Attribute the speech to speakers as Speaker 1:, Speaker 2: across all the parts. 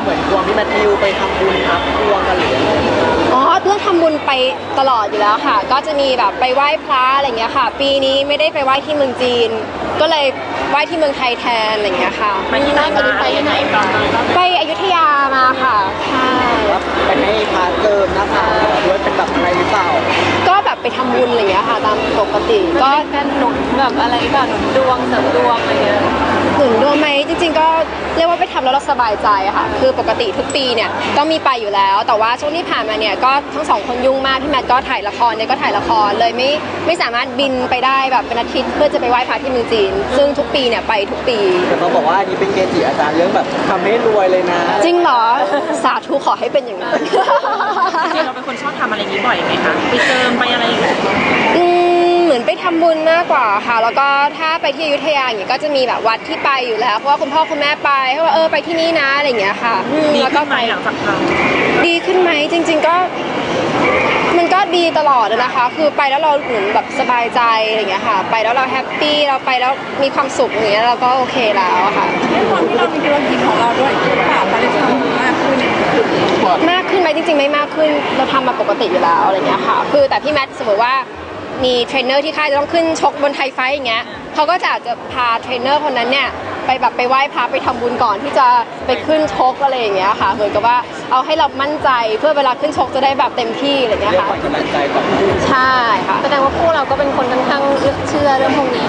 Speaker 1: เหมือนควงพี่แมทธิวไปทำบุญครับควงกันหรืออะไร
Speaker 2: อ๋อเรื่องทำบุญไปตลอดอยู่แล้วค่ะก็จะมีแบบไปไหว้พระอะไรเงี้ยค่ะปีนี้ไม่ได้ไปไหว้ที่เมืองจีนก็เลยไหว้ที่เมืองไทยแทนอะไรเงี้ยค่ะ
Speaker 3: ไปที่ไหนไปที่ไหน
Speaker 2: ไปอยุธยามาค่ะใช่
Speaker 1: ไปให้พระเจิมนะคะด้วยเป็นแบบอะไรหรือเปล่า
Speaker 2: ก็แบบไปทำบุญอะไรเงี้ยค่ะตามปกติก็
Speaker 3: การหนุนแบบอะไรแบบหนุนดวงเสริมดวงอะไรเงี้ย
Speaker 2: หนุนดวงไหมจริงๆก็เรียกว่าไปทำแล้วเราสบายใจค่ะคือปกติทุกปีเนี่ยต้องมีไปอยู่แล้วแต่ว่าช่วงที่ผ่านมาเนี่ยก็ทั้งสองคนยุ่งมากพี่แมทก็ถ่ายละครเนี่ยก็ถ่ายละครเลยไม่สามารถบินไปได้แบบเป็นอาทิตย์เพื่อจะไปไหว้พระที่เมืองจีนซึ่งทุกปีเนี่ยไปทุกปี
Speaker 1: แต่เขาบอกว่าอันนี้เป็นเกจิอาจารย์เรื่องแบบทำให้รวยเลยนะ
Speaker 2: จริงเหรอสาธุขอให้เป็นอย่างนั้น
Speaker 3: จริงเราเป็นคนชอบทำอะไรนี้บ่อยไหมคะไปเจิมไปอะไรอย่างเงี้ย
Speaker 2: เหมือนไปทำบุญมากกว่าค่ะแล้วก็ถ้าไปที่อยุธยาอย่างเงี้ยก็จะมีแบบวัดที่ไปอยู่แล้วเพราะว่าคุณพ่อคุณแม่ไปเขาว่าไปที่นี่นะอะไรอย่างเงี้ยค่ะ
Speaker 3: แล้วก็ไปหลังจากท
Speaker 2: ำดีขึ้นไหมจริงๆก็มันก็ดีตลอดนะคะคือไปแล้วเราเหมือนแบบสบายใจอะไรอย่างเงี้ยค่ะไปแล้วเราแฮปปี้เราไปแล้วมีความสุขอย่างเงี้ยเราก็โอเคแล้วค่ะ
Speaker 3: ด้วยความที่เรามีธุรกิจของเราด้วยหรือเปล่าคะเลยทำมากขึ้น
Speaker 2: ไหมจริงๆไม่มากขึ้นเราทำมาปกติอยู่แล้วอะไรเงี้ยค่ะคือแต่พี่แมทสมมติว่ามีเทรนเนอร์ที่ค่ายจะต้องขึ้นชกบนไทยไฟท์อย่างเงี้ยเขาก็จะอาจจะพาเทรนเนอร์คนนั้นเนี่ยไปแบบไปไหว้พระไปทำบุญก่อนที่จะไปขึ้นชกอะไรอย่างเงี้ยค่ะเหมือนกับว่าเอาให้เรามั่นใจเพื่อเวลาขึ้นชกจะได้แบบเต็มที่อะไรเงี้ยค่ะ
Speaker 1: กำลังใจก่อน
Speaker 2: ใช่ค่ะ
Speaker 3: แสดงว่าคู่เราก็เป็นคนค่อนข้างเชื่อเรื่องพวกนี้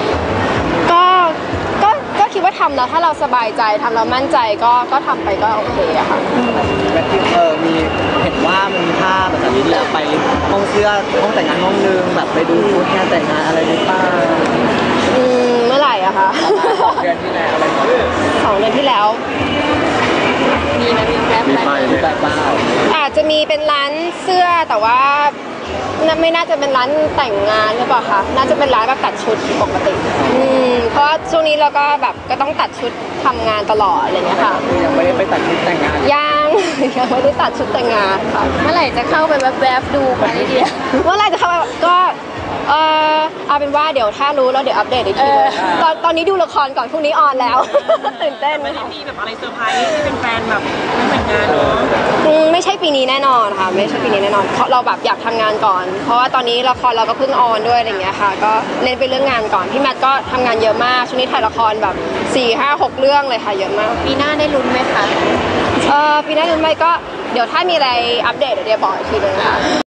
Speaker 2: ก็คิดว่าทำแล้วถ้าเราสบายใจทำแล้วมั่นใจก็ทำไปก็โอเคอะค่ะ
Speaker 1: แมทธิวมีเห็นว่ามันมีภาพแบบนี้ที่ไปห้องเสื้อห้องแต่งงานห้องนึงแบบไปดูชุดงานแต่งงานอะไรหรือเปล่า
Speaker 2: เมื่อไหร่อะคะ
Speaker 1: 2 เดือนที่แล้วอะไร
Speaker 2: 2 เดือนที่แล้ว
Speaker 3: มีไหมมีแป๊บไหม
Speaker 1: มีแบบเปล่า
Speaker 2: อาจจะมีเป็นร้านเสื้อแต่ว่าไม่น่าจะเป็นร้านแต่งงานหรือเปล่าคะน่าจะเป็นร้านแบบตัดชุดปกติเพราะว่าช่วงนี้เราก็แบบก็ต้องตัดชุดทำงานตลอดอะไรเงี้ยค่ะ
Speaker 1: ยังไม่ได้ไปตัดชุดแต่งงาน
Speaker 2: ยังไม่ได้ตัดชุดแต่งงานค่ะ
Speaker 3: เมื่อไหร่จะเข้าไปแวบๆดูไปเดียว
Speaker 2: เมื่อไหร่จะเข้าก็เอาเป็นว่าเดี๋ยวถ้ารู้แล้วเดี๋ยวอัปเดตอีกทีตอนนี้ดูละครก่อนพรุ่งนี้ออนแล้วตื่นเต้น
Speaker 3: ไม่ได้มีแบบอะไรเซอร์ไพรส์ที่เป็นแฟนแบบแต่งงานเนาะ
Speaker 2: ไม่ใช่ปีนี้แน่นอนค่ะไม่ใช่ปีนี้แน่นอนเพราะเราแบบอยากทำงานก่อนเพราะว่าตอนนี้ละครเราก็เพิ่งออนด้วยอะไรอย่างเงี้ยค่ะก็เน้นไปเรื่องงานก่อนพี่แมทก็ทำงานเยอะมากช่วงนี้ถ่ายละครแบบ4, 5, 6 เรื่องเลยค่ะเยอะมาก
Speaker 3: ปีหน้าได้ลุ้นไหมคะ
Speaker 2: ปีหน้าลุ้นไหมก็เดี๋ยวถ้ามีอะไรอัปเดตเดี๋ยวบอกอีกทีนึงค่ะ